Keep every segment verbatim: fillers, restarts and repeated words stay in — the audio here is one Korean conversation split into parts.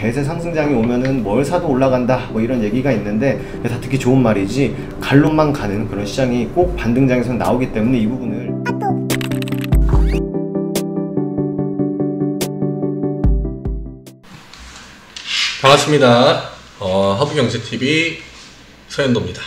대세 상승장이 오면은 뭘 사도 올라간다 뭐 이런 얘기가 있는데 다 듣기 좋은 말이지 갈론만 가는 그런 시장이 꼭 반등장에서는 나오기 때문에 이 부분을 반갑습니다. 어, 하부경제티비 서현도입니다.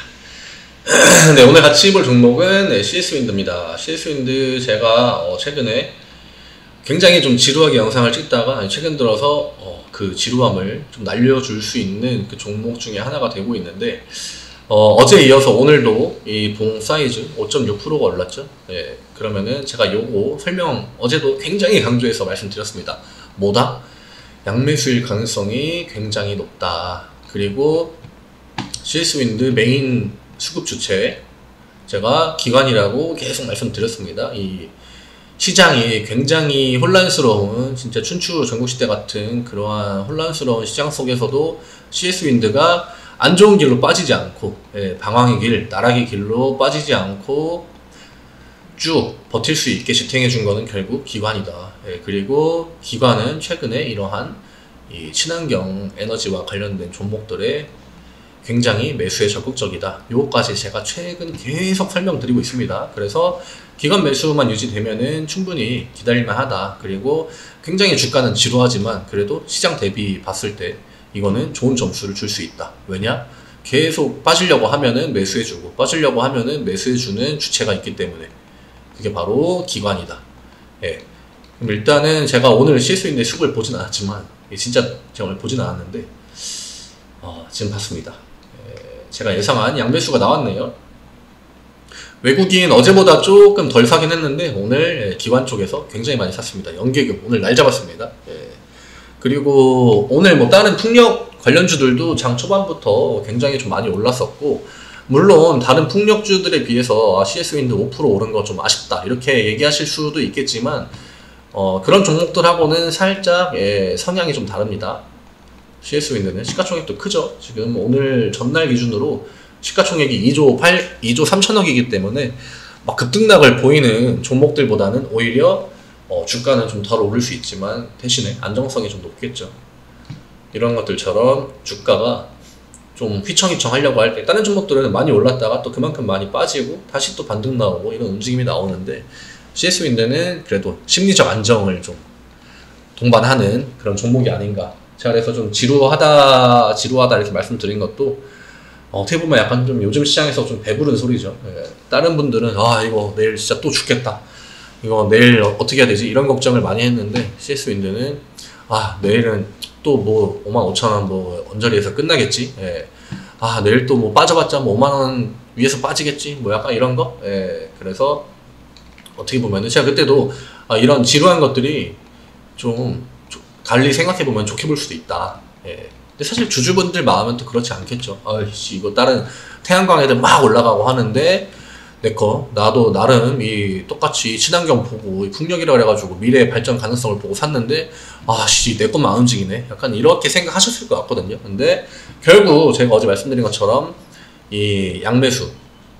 네, 오늘 같이 볼 종목은 네, 씨에스윈드입니다. 씨에스윈드 제가 어, 최근에 굉장히 좀 지루하게 영상을 찍다가 최근 들어서 어, 그 지루함을 좀 날려줄 수 있는 그 종목 중에 하나가 되고 있는데 어, 어제 이어서 오늘도 이 봉 사이즈 오 점 육 퍼센트가 올랐죠. 네, 그러면은 제가 요거 설명 어제도 굉장히 강조해서 말씀드렸습니다. 뭐다? 양매수일 가능성이 굉장히 높다. 그리고 씨에스윈드 메인 수급 주체 제가 기관이라고 계속 말씀드렸습니다. 이 시장이 굉장히 혼란스러운 진짜 춘추 전국시대 같은 그러한 혼란스러운 시장 속에서도 씨에스윈드가 안 좋은 길로 빠지지 않고 예, 방황의 길, 나락의 길로 빠지지 않고 쭉 버틸 수 있게 지탱해 준 거는 결국 기관이다. 예, 그리고 기관은 최근에 이러한 이 친환경 에너지와 관련된 종목들에 굉장히 매수에 적극적이다. 요거까지 제가 최근 계속 설명드리고 있습니다. 그래서 기관 매수만 유지되면은 충분히 기다릴만 하다. 그리고 굉장히 주가는 지루하지만 그래도 시장 대비 봤을 때 이거는 좋은 점수를 줄 수 있다. 왜냐? 계속 빠지려고 하면은 매수해주고 빠지려고 하면은 매수해주는 주체가 있기 때문에 그게 바로 기관이다. 예. 그럼 일단은 제가 오늘 씨에스윈드의 수급을 보진 않았지만 진짜 제가 오늘 보진 않았는데 어, 지금 봤습니다. 예, 제가 예상한 양매수가 나왔네요. 외국인 어제보다 조금 덜 사긴 했는데 오늘 기관 쪽에서 굉장히 많이 샀습니다. 연계금 오늘 날 잡았습니다. 예. 그리고 오늘 뭐 다른 풍력 관련주들도 장 초반부터 굉장히 좀 많이 올랐었고 물론 다른 풍력주들에 비해서 아, 씨에스윈드 오 퍼센트 오른 거 좀 아쉽다 이렇게 얘기하실 수도 있겠지만 어, 그런 종목들하고는 살짝 예, 성향이 좀 다릅니다. 씨에스윈드는 시가총액도 크죠. 지금 오늘 전날 기준으로 시가총액이 이조 팔, 이조 삼천억이기 때문에 막 급등락을 보이는 종목들보다는 오히려 어, 주가는 좀 덜 오를 수 있지만 대신에 안정성이 좀 높겠죠. 이런 것들처럼 주가가 좀 휘청휘청 하려고 할 때 다른 종목들은 많이 올랐다가 또 그만큼 많이 빠지고 다시 또 반등 나오고 이런 움직임이 나오는데 씨에스윈드는 그래도 심리적 안정을 좀 동반하는 그런 종목이 아닌가. 제가 그래서 좀 지루하다 지루하다 이렇게 말씀드린 것도 어, 어떻게 보면 약간 좀 요즘 시장에서 좀 배부른 소리죠. 예. 다른 분들은 아 이거 내일 진짜 또 죽겠다, 이거 내일 어떻게 해야 되지 이런 걱정을 많이 했는데 씨에스윈드는 아 내일은 또 뭐 오만 오천 원 뭐 언저리에서 끝나겠지. 예. 아 내일 또 뭐 빠져봤자 뭐 오만 원 위에서 빠지겠지 뭐 약간 이런 거. 예. 그래서 어떻게 보면은 제가 그때도 아, 이런 지루한 것들이 좀 달리 생각해보면 좋게 볼 수도 있다. 예. 근데 사실 주주분들 마음은 또 그렇지 않겠죠. 아이씨 이거 다른 태양광 애들 막 올라가고 하는데 내거 나도 나름 이 똑같이 친환경 보고 이 풍력이라 그래가지고 미래의 발전 가능성을 보고 샀는데 아씨 내 것만 안 움직이네 약간 이렇게 생각하셨을 것 같거든요. 근데 결국 제가 어제 말씀드린 것처럼 이 양매수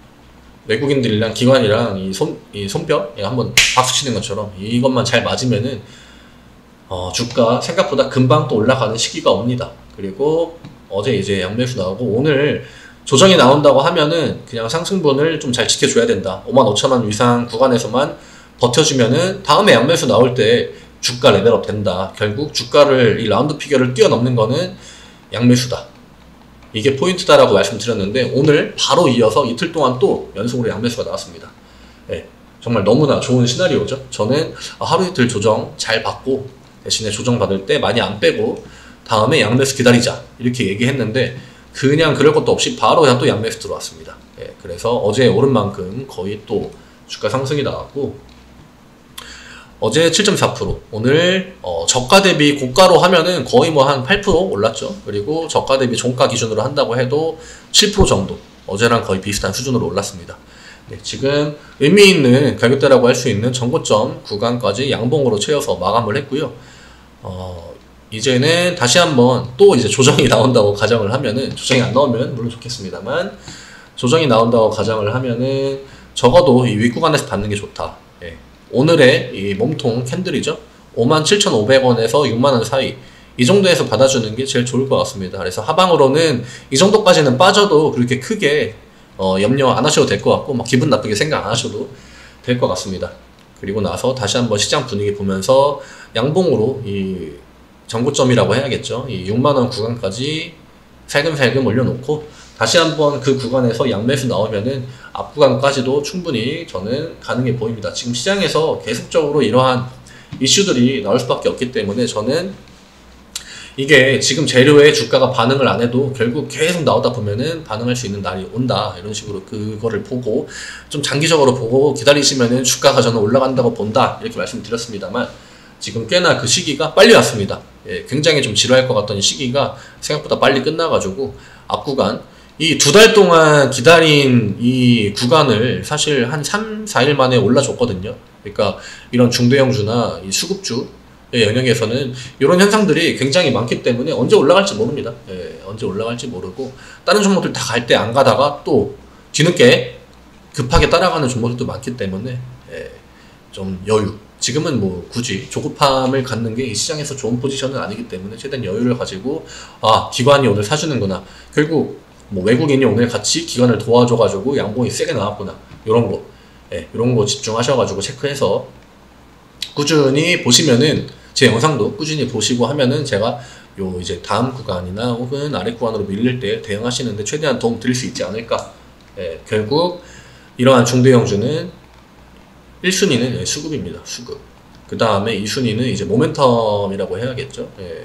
외국인들이랑 기관이랑 이, 손, 이 손뼉 한번 박수 치는 것처럼 이것만 잘 맞으면은 어, 주가 생각보다 금방 또 올라가는 시기가 옵니다. 그리고 어제 이제 양매수 나오고 오늘 조정이 나온다고 하면은 그냥 상승분을 좀 잘 지켜줘야 된다. 오만 오천 원 이상 구간에서만 버텨주면은 다음에 양매수 나올 때 주가 레벨업 된다. 결국 주가를 이 라운드 피겨를 뛰어넘는 거는 양매수다. 이게 포인트다라고 말씀드렸는데 오늘 바로 이어서 이틀 동안 또 연속으로 양매수가 나왔습니다. 네, 정말 너무나 좋은 시나리오죠. 저는 하루 이틀 조정 잘 받고 대신에 조정 받을 때 많이 안 빼고 다음에 양매수 기다리자 이렇게 얘기했는데 그냥 그럴 것도 없이 바로 그냥 또 양매수 들어왔습니다. 네, 그래서 어제 오른 만큼 거의 또 주가 상승이 나왔고 어제 칠 점 사 퍼센트 오늘 어, 저가 대비 고가로 하면은 거의 뭐 한 팔 퍼센트 올랐죠. 그리고 저가 대비 종가 기준으로 한다고 해도 칠 퍼센트 정도 어제랑 거의 비슷한 수준으로 올랐습니다. 네, 지금 의미 있는 가격대라고 할 수 있는 전고점 구간까지 양봉으로 채워서 마감을 했고요. 어, 이제는 다시 한번 또 이제 조정이 나온다고 가정을 하면은 조정이 안 나오면 물론 좋겠습니다만 조정이 나온다고 가정을 하면은 적어도 이 윗구간에서 받는 게 좋다. 예. 오늘의 이 몸통 캔들이죠. 오만 칠천오백 원에서 육만 원 사이 이 정도에서 받아주는 게 제일 좋을 것 같습니다. 그래서 하방으로는 이 정도까지는 빠져도 그렇게 크게 어, 염려 안 하셔도 될 것 같고 막 기분 나쁘게 생각 안 하셔도 될 것 같습니다. 그리고 나서 다시 한번 시장 분위기 보면서 양봉으로 이 정고점이라고 해야겠죠. 이 육만 원 구간까지 살금살금 올려놓고 다시 한번 그 구간에서 양매수 나오면은 앞 구간까지도 충분히 저는 가능해 보입니다. 지금 시장에서 계속적으로 이러한 이슈들이 나올 수밖에 없기 때문에 저는 이게 지금 재료의 주가가 반응을 안 해도 결국 계속 나오다 보면은 반응할 수 있는 날이 온다. 이런 식으로 그거를 보고 좀 장기적으로 보고 기다리시면은 주가가 저는 올라간다고 본다. 이렇게 말씀드렸습니다만 지금 꽤나 그 시기가 빨리 왔습니다. 예, 굉장히 좀 지루할 것 같던 시기가 생각보다 빨리 끝나가지고 앞 구간 이 두 달 동안 기다린 이 구간을 사실 한 삼, 사 일 만에 올라줬거든요. 그러니까 이런 중대형주나 이 수급주의 영역에서는 이런 현상들이 굉장히 많기 때문에 언제 올라갈지 모릅니다. 예, 언제 올라갈지 모르고 다른 종목들 다 갈 때 안 가다가 또 뒤늦게 급하게 따라가는 종목들도 많기 때문에 예, 좀 여유. 지금은 뭐 굳이 조급함을 갖는 게 이 시장에서 좋은 포지션은 아니기 때문에 최대한 여유를 가지고 아 기관이 오늘 사주는구나. 결국 뭐 외국인이 오늘 같이 기관을 도와줘가지고 양봉이 세게 나왔구나. 요런 거 예, 요런 거 집중하셔가지고 체크해서 꾸준히 보시면은 제 영상도 꾸준히 보시고 하면은 제가 요 이제 다음 구간이나 혹은 아래 구간으로 밀릴 때 대응하시는데 최대한 도움 드릴 수 있지 않을까. 예, 결국 이러한 중대형주는 일 순위는 수급입니다. 수급. 그 다음에 이 순위는 이제 모멘텀이라고 해야겠죠. 예.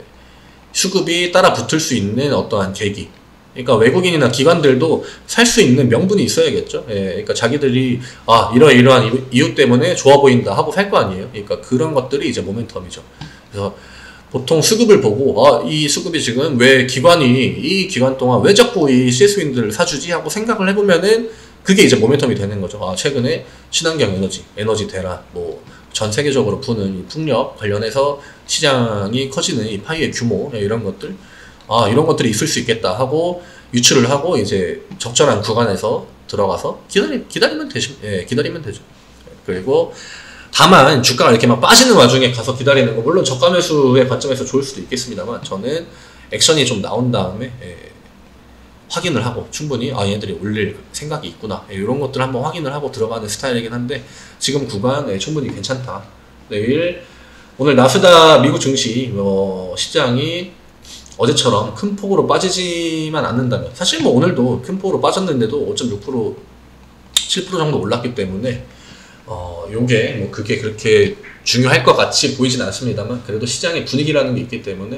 수급이 따라 붙을 수 있는 어떠한 계기. 그러니까 외국인이나 기관들도 살 수 있는 명분이 있어야겠죠. 예. 그러니까 자기들이 아 이러이러한 이유 때문에 좋아 보인다 하고 살 거 아니에요. 그러니까 그런 것들이 이제 모멘텀이죠. 그래서 보통 수급을 보고 아 이 수급이 지금 왜 기관이 이 기간 동안 왜 자꾸 이 씨에스윈들을 사주지 하고 생각을 해보면은 그게 이제 모멘텀이 되는 거죠. 아, 최근에 친환경 에너지, 에너지 대란, 뭐, 전 세계적으로 부는 이 풍력 관련해서 시장이 커지는 이 파이의 규모, 이런 것들, 아, 이런 것들이 있을 수 있겠다 하고, 유출을 하고, 이제 적절한 구간에서 들어가서 기다리, 기다리면 되죠. 예, 기다리면 되죠. 그리고, 다만, 주가가 이렇게 막 빠지는 와중에 가서 기다리는 거, 물론 저가 매수의 관점에서 좋을 수도 있겠습니다만, 저는 액션이 좀 나온 다음에, 예, 확인을 하고 충분히 아 얘네들이 올릴 생각이 있구나 예, 이런 것들 한번 확인을 하고 들어가는 스타일이긴 한데 지금 구간 예, 충분히 괜찮다. 내일 오늘 나스닥 미국 증시 어, 시장이 어제처럼 큰 폭으로 빠지지만 않는다면 사실 뭐 오늘도 큰 폭으로 빠졌는데도 오 점 육 퍼센트 칠 퍼센트 정도 올랐기 때문에 어 요게 뭐 그게 그렇게 중요할 것 같이 보이진 않습니다만 그래도 시장의 분위기라는 게 있기 때문에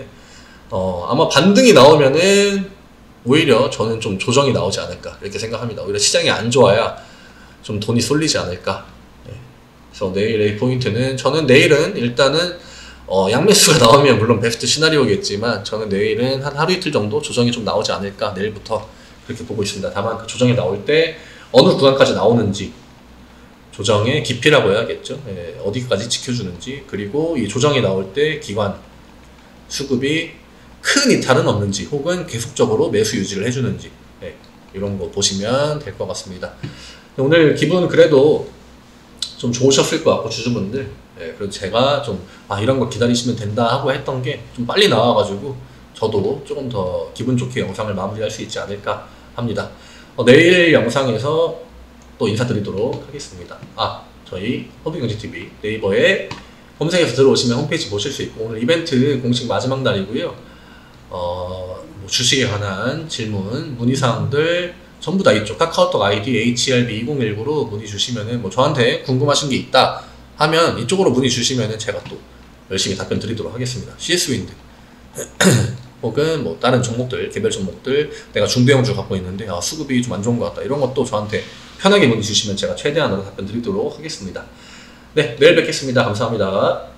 어 아마 반등이 나오면은 오히려 저는 좀 조정이 나오지 않을까 이렇게 생각합니다. 오히려 시장이 안 좋아야 좀 돈이 쏠리지 않을까. 네. 그래서 내일의 포인트는 저는 내일은 일단은 어 양매수가 나오면 물론 베스트 시나리오겠지만 저는 내일은 한 하루 이틀 정도 조정이 좀 나오지 않을까 내일부터 그렇게 보고 있습니다. 다만 그 조정이 나올 때 어느 구간까지 나오는지 조정의 깊이라고 해야겠죠. 네. 어디까지 지켜주는지 그리고 이 조정이 나올 때 기관 수급이 큰 이탈은 없는지 혹은 계속적으로 매수 유지를 해주는지 네, 이런 거 보시면 될 것 같습니다. 오늘 기분 그래도 좀 좋으셨을 것 같고 주주분들 네, 그래서 제가 좀 아 이런 거 기다리시면 된다 하고 했던 게 좀 빨리 나와가지고 저도 조금 더 기분 좋게 영상을 마무리할 수 있지 않을까 합니다. 어, 내일 영상에서 또 인사드리도록 하겠습니다. 아 저희 허브경제티비 네이버에 검색해서 들어오시면 홈페이지 보실 수 있고 오늘 이벤트 공식 마지막 날이고요. 어, 뭐 주식에 관한 질문, 문의사항들 전부 다 이쪽 카카오톡 아이디 에이치알비 이공일구로 문의 주시면은 뭐 저한테 궁금하신 게 있다 하면 이쪽으로 문의 주시면은 제가 또 열심히 답변 드리도록 하겠습니다. 씨에스윈드 혹은 뭐 다른 종목들, 개별 종목들 내가 중대형주 갖고 있는데 아, 수급이 좀 안 좋은 것 같다 이런 것도 저한테 편하게 문의 주시면 제가 최대한으로 답변 드리도록 하겠습니다. 네, 내일 뵙겠습니다. 감사합니다.